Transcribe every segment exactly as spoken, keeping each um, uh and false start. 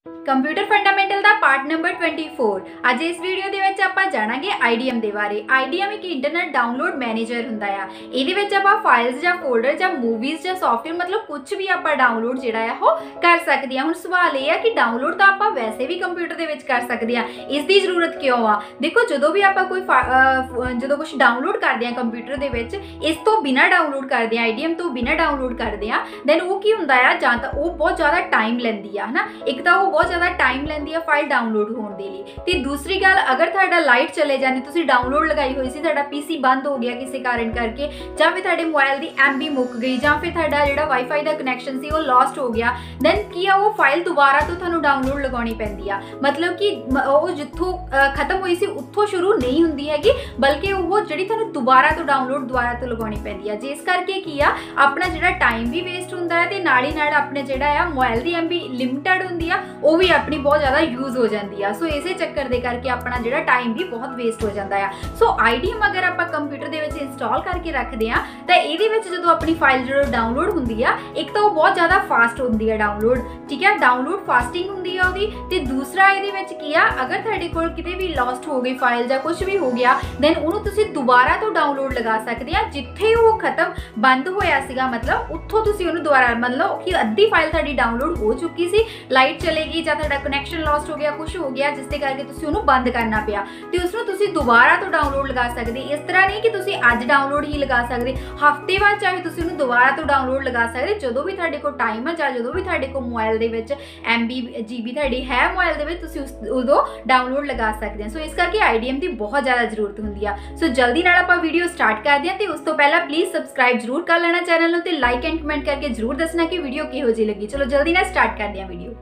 Computer fundamental का part number चौबीस अज इस वीडियो के विच आपां जाणांगे आई डी एम के बारे। आई डी एम एक इंटरनेट डाउनलोड मैनेजर हुंदा आ। इहदे विच आपां फाइल्स या फोल्डर या मूवीज़ या सॉफ्टवेयर मतलब कुछ भी आपां डाउनलोड जिहड़ा है वो कर सकते हैं। हुण सवाल यह है कि डाउनलोड तो आपां वैसे भी कंप्यूटर के विच कर सकते हैं, इसकी जरूरत क्यों आ? देखो जदों भी आपां कोई जदों कुछ डाउनलोड करते हैं कंप्यूटर के विच, इस तो बिना डाउनलोड करते हैं, आई डी एम तो बिना डाउनलोड करते हैं, दैन वो की हुंदा आ जां तां वो बहुत ज़्यादा टाइम लैंदी आ, है ना। एक तो वो बहुत ज़्यादा टाइम लैंदी है फाइल डाउनलोड होने के लिए, ते दूसरी गल अगर तुहाडा लाइट चले जाए, तुसी डाउनलोड लगाई हुई सी, तुहाडा पीसी बंद हो गया किसी कारण करके, जां फिर तुहाडे मोबाइल दी एम बी मुक गई, जां फिर तुहाडा जिहड़ा वाईफाई दा कनैक्शन सी वो लॉस्ट हो गया, दैन की आ वो फाइल दोबारा तो तुहानू डाउनलोड लगानी पैंदी आ। मतलब कि वो जिथों खत्म हुई सी उत्थों शुरू नहीं हुंदी हैगी, बल्कि वो जिहड़ी तुहानू दोबारा तो डाउनलोड दोबारा तो लगानी पैंदी आ। जिस करके की आ अपना जिहड़ा टाइम भी वेस्ट हुंदा है, ते नाल ही नाल अपने जिहड़ा आ मोबाइल दी एम बी लिमिटेड हुंदी आ, वो भी अपनी बहुत ज़्यादा यूज़ हो जाती है। सो इसे चक्कर दे करके अपना जिहड़ा टाइम भी बहुत वेस्ट हो जाता है। सो आई डी एम अगर आप कंप्यूटर के विच इंस्टॉल करके रखते हैं तो ये जो अपनी फाइल जो डाउनलोड होंगी है, एक तो वो बहुत ज़्यादा फास्ट होंगी है डाउनलोड, ठीक है, डाउनलोड फास्टिंग होंगी है वो, तो दूसरा ये किया अगर तुहाडे कोल किते भी लॉस्ट हो गई फाइल या कुछ भी हो गया, दैन उन्होंने तुसीं दोबारा तो डाउनलोड लगा सकते हैं, जिथे वो खत्म बंद होया सीगा, मतलब उत्थों तुसीं उन्होंने दोबारा, मतलब कि अद्धी फाइल तुहाडी डाउनलोड हो चुकी सी, लाइट चलेगी या तुहाडा कनैक्शन लॉस्ट हो गया, कुछ हो गया जिसके करके तुसीं उन्होंने बंद करना पिया, तो उसनूं तुसीं दोबारा तो डाउनलोड लगा सकते। इस तरह नहीं कि तुसीं अज डाउनलोड ही लगा सकते, हफ्ते बाद चाहे तुसीं उन्होंने दोबारा तो डाउनलोड लगा सकते, जदों भी तुहाडे कोल टाइम है, चाहे जदों भी तुहाडे कोल मोबाइल दे विच एम बी जी बी तुहाडी है मोबाइल दे विच, तुसीं उदों डाउनलोड लगा सकते हैं। सो इस करके आई डी एम की बहुत ज़्यादा जरूरत होंदी आ। सो जल्दी नाल आपां वीडियो स्टार्ट करते हैं, तो उस तो पहला प्लीज़ सबसक्राइब जरूर कर लेना चैनल नूं, ते लाइक एंड कमेंट करके जरूर दसना कि वीडियो किहो जी लगी। चलो जल्दी नाल स्टार्ट करते हैं video.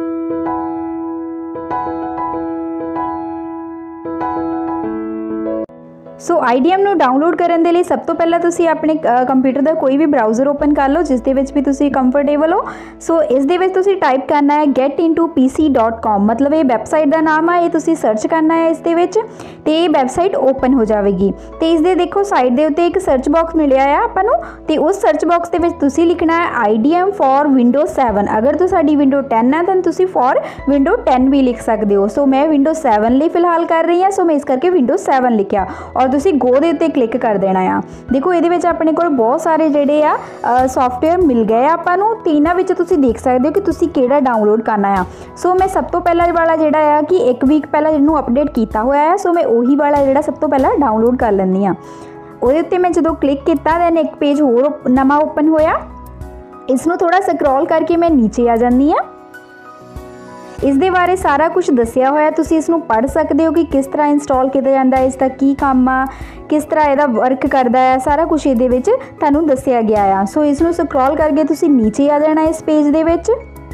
So I D M नूं डाउनलोड करने के लिए सब तो पहला तुसी अपने कंप्यूटर का कोई भी ब्राउज़र ओपन कर लो जिस दे विच भी तुसी कंफर्टेबल हो। सो इस दे विच तुसी टाइप करना है get into P C dot com, मतलब ये वैबसाइट का नाम है, ये तुसी सर्च करना है इस दे विच, ते ये वैबसाइट ओपन हो जाएगी। तो इस दे देखो साइड दे उत्ते एक सर्च बॉक्स मिलिया है आपां नूं, ते उस सर्च बॉक्स दे विच तुसी लिखना है I D M for window seven. अगर तो साडी विंडो टेन है तो तुसी फॉर विंडो टेन भी लिख सकते हो। सो मैं विंडो सैवन लिए फिलहाल कर रही हाँ, सो मैं इस करके विंडो सैवन लिखा और तुसी गो दे उत्ते क्लिक कर देना आ। देखो ये विच अपने कोल बहुत सारे जिहड़े आ सॉफ्टवेयर मिल गए आपां नूं, ते इन्हां विच तुसी देख सकते हो कि तुसी किहड़ा डाउनलोड करना आ। सो मैं सब तो पहला वाला जिहड़ा आ कि एक वीक पहला जिन्हों अपडेट किया हुआ है, सो मैं उही वाला जिहड़ा सब तो पहला डाउनलोड कर लैंदी आ। उहदे उत्ते मैं जदों क्लिक किया दैन एक पेज होर नवां ओपन होया, इसनूं थोड़ा स्क्रॉल करके मैं नीचे आ जांदी आ। इस दे बारे सारा कुछ दसिया होया, तुसी इसनूं पढ़ सकते हो कि किस तरह इंस्टॉल किया जाता है, इसका की काम आ, किस तरह इहदा वर्क करता है, सारा कुछ इहदे विच तुहानूं दसिया गया है। सो इसनूं स्क्रॉल करके तुसी नीचे आ जाना इस पेज दे विच।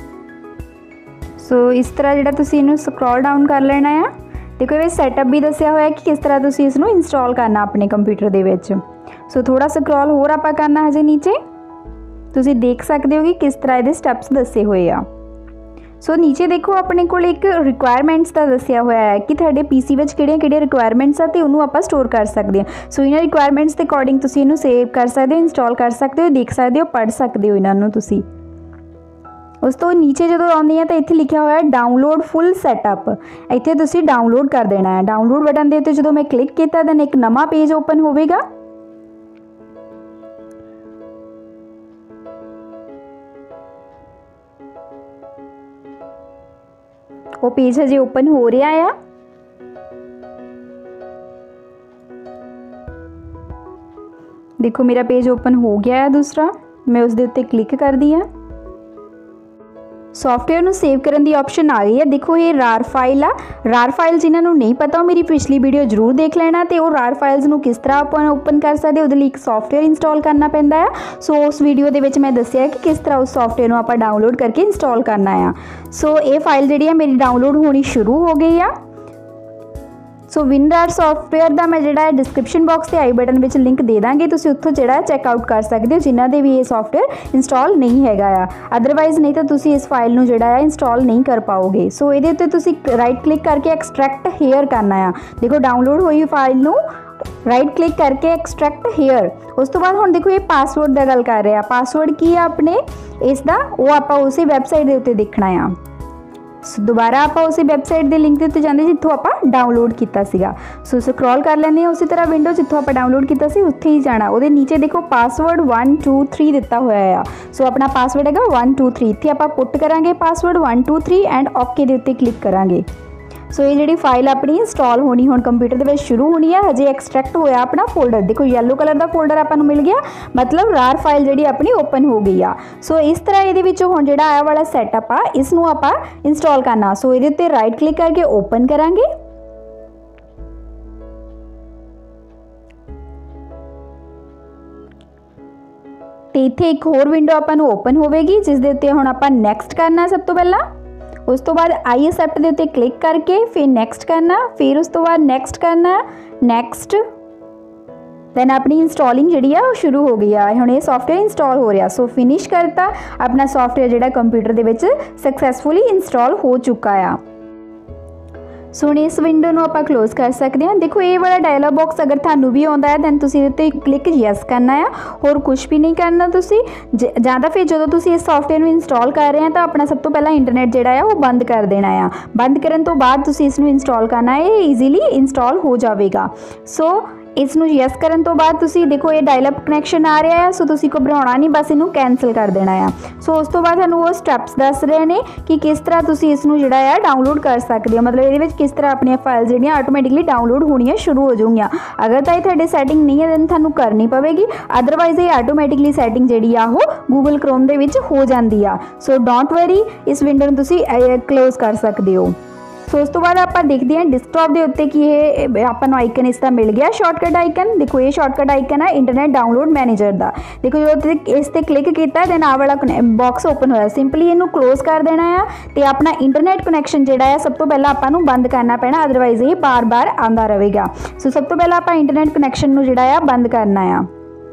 सो इस तरह जिहड़ा तुसी इहनूं स्क्रॉल डाउन कर लेना है। देखो ये सैटअप भी दसिया होया कि किस तरह तुसी इसनूं इंस्टॉल करना अपने कंप्यूटर दे विच। सो थोड़ा स्क्रॉल होर आपां करना हजे नीचे, तुसी देख सकते हो कि किस तरह इहदे स्टैप्स दसे हुए आ। सो so, नीचे देखो अपने को एक रिक्वायरमेंट्स का दसिया हुआ है कि तुहाडे पीसी विच किहड़ियां-किहड़ियां रिक्वायरमेंट्स आ, ते उन्होंने आपां स्टोर कर सकते हैं। सो इन्हां रिक्वायरमेंट्स के अकॉर्डिंग तुसी इहनूं सेव कर सकते हो, इंस्टॉल कर सकते हो, देख सकते हो, पढ़ सकते हो इन्हां नूं तुसी। उस तो नीचे जो आउंदी है तो इत्थे लिखा हुआ है डाउनलोड फुल सैटअप, इत्थे तुसी डाउनलोड कर देना है। डाउनलोड बटन दे उत्ते जो मैं क्लिक किया दैन एक नवा पेज ओपन होवेगा। वो पेज हजे ओपन हो रहा है। देखो मेरा पेज ओपन हो गया है दूसरा, मैं उस दे उत्ते क्लिक कर दी है। सॉफ्टवेयर नूं सेव करने की ऑप्शन आ गई है। देखो ये रार फाइल आ, रार फाइल जिन्होंने नहीं पता मेरी पिछली वीडियो जरूर देख लेना, तो वो रार फाइल्स नूं किस तरह अपन ओपन कर सकते, उहदे लई एक सॉफ्टवेयर इंस्टॉल करना पैंदा है। सो उस वीडियो दे विच मैं दस्सिया कि किस तरह उस सॉफ्टवेयर नूं आपां डाउनलोड करके इंस्टॉल करना है। सो ये फाइल जिहड़ी है मेरी डाउनलोड होनी शुरू हो गई है। सो विनरार सॉफ्टवेयर का मैं जिहड़ा डिस्क्रिप्शन बॉक्स से आई बटन में लिंक दे दांगी, तुसीं उत्थों जिहड़ा चैकआउट कर सकते हो जिन्हां दे भी ये सॉफ्टवेयर इंस्टॉल नहीं हैगा आ। अदरवाइज नहीं तो तुसीं इस फाइल नूं जिहड़ा इंस्टॉल नहीं कर पाओगे। सो इहदे उत्ते तुसीं राइट क्लिक करके एक्सट्रैक्ट हेयर करना आ। देखो डाउनलोड हुई फाइल नूं राइट क्लिक करके एक्सट्रैक्ट हेयर। उस तो बाद हुण देखो ये पासवर्ड की गल कर रहे हैं, पासवर्ड की है अपने इसका वो आपां उसी वैबसाइट के उत्ते देखना आ। दोबारा आप उस वैबसाइट के लिंक के उत्ते जाते जितों आप डाउनलोड किया सीगा। सो स्क्रॉल कर लेंगे उसी तरह विंडो जितों आप डाउनलोड किया सी उत्थे ही जाना। वो नीचे देखो पासवर्ड वन टू थ्री दिता हुआ है। सो अपना पासवर्ड है वन टू थ्री, इत्थे आप पुट करांगे password one two three and okay दे उत्ते क्लिक करांगे। सो ये जी फाइल अपनी इंस्टॉल होनी हुण कंप्यूटर के शुरू होनी है। हजे एक्सट्रैक्ट होया अपना फोल्डर, देखो येलो कलर का फोल्डर आपको मिल गया, मतलब रार फाइल जी अपनी ओपन हो गई आ। सो इस तरह ये हुण जिहड़ा आया वाला सैटअप आ इसनूं आपां इंस्टॉल करना। सो ये उत्ते राइट क्लिक करके ओपन करांगे। ते इत्थे एक होर विंडो आपां नूं ओपन होवेगी जिस दे उत्ते हुण आपां नैक्सट करना। सब तो पहला उस तो बाद आई एक्सेप्ट के उत्ते क्लिक करके फिर नैक्सट करना, फिर उस तो बाद नैक्सट करना, नैक्सट दैन अपनी इंस्टॉलिंग जी है शुरू हो गई है। हुण ये सॉफ्टवेयर इंस्टॉल हो रहा। सो फिनिश करता, अपना सॉफ्टवेयर जो कंप्यूटर के विच सक्सैसफुली इंस्टॉल हो चुका है। सो हुण इस विंडो नूं आपां क्लोज कर सकते हैं। देखो ये वाला डायलॉग बॉक्स अगर थानू भी आउंदा है दैन तुसीं इहदे ते क्लिक यस करना है, होर कुछ भी नहीं करना तुसीं। जां तां फिर जदों तुसीं इस सॉफ्टवेयर नूं इंस्टॉल कर रहे हैं तो अपना सब तो पहला इंटरनेट जिहड़ा है वो बंद कर देना है। बंद करन तो बाद तुसीं इसनूं इंस्टॉल करना है, ईजीली इंस्टॉल हो जाएगा। सो इसनूं यस करन तो बाद तुसीं देखो ये डायलअप कनैक्शन आ रहा है। सो तुसीं घबराउणा नहीं, बस इनू कैंसल कर देना है। सो उस तो बाद सानूं वो स्टैप्स दस रहे हैं कि किस तरह तुसीं इसनूं जिहड़ा है डाउनलोड कर सकते हो, मतलब ये किस तरह अपनी फाइल्स जिहड़ियां ऑटोमैटिकली डाउनलोड होनियां शुरू हो जाऊंगियां। अगर तो ये तुहाडी सैटिंग नहीं है दैन थानूं करनी पवेगी, अदरवाइज ये ऑटोमैटिकली सैटिंग जिहड़ी आ वो गूगल क्रोम दे विच हो जाती आ। सो डोंट वरी, इस विंडो नूं तुसीं क्लोज कर सकते हो। सो उस तो बाद आप देखते हैं डिस्कटॉप के उत्ते कि ये आपको आइकन इसका मिल गया शॉर्टकट आइकन। देखो ये शॉर्टकट आइकन है इंटरनेट डाउनलोड मैनेजर का। देखो जो इस पर क्लिक किया दैन आ वाला बॉक्स ओपन होया, सिंपली इनू क्लोज कर देना है तो अपना इंटरनेट कनैक्शन जोड़ा है सब तो पहला आपको बंद करना पैना, अदरवाइज ये बार बार आता रहेगा। सो सब तो पहला आप इंटरनेट कनैक्शन जोड़ा है बंद करना है।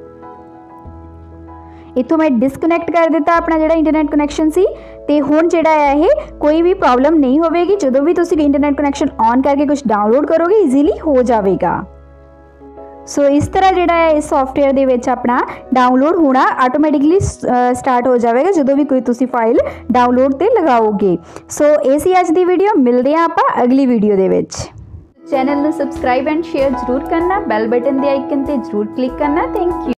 इतों मैं डिसकनैक्ट कर दिता अपना जो इंटरनेट कनैक्शन सी ते हुण जिहड़ा है ये कोई भी प्रॉब्लम नहीं होगी। जो भी तुसीं इंटरनेट कनैक्शन ऑन करके कुछ डाउनलोड करोगे ईजीली हो जाएगा। सो इस तरह जिहड़ा है इस सॉफ्टवेयर दे विच अपना डाउनलोड होना ऑटोमैटिकली स्टार्ट हो जाएगा जो भी कोई तुसीं फाइल डाउनलोड ते लगाओगे। सो ये सी अज दी वीडियो, मिलते हैं आपां अगली वीडियो दे विच। चैनल नूं सबसक्राइब एंड शेयर जरूर करना, बैल बटन दे आइकन ते जरूर क्लिक करना। Thank you.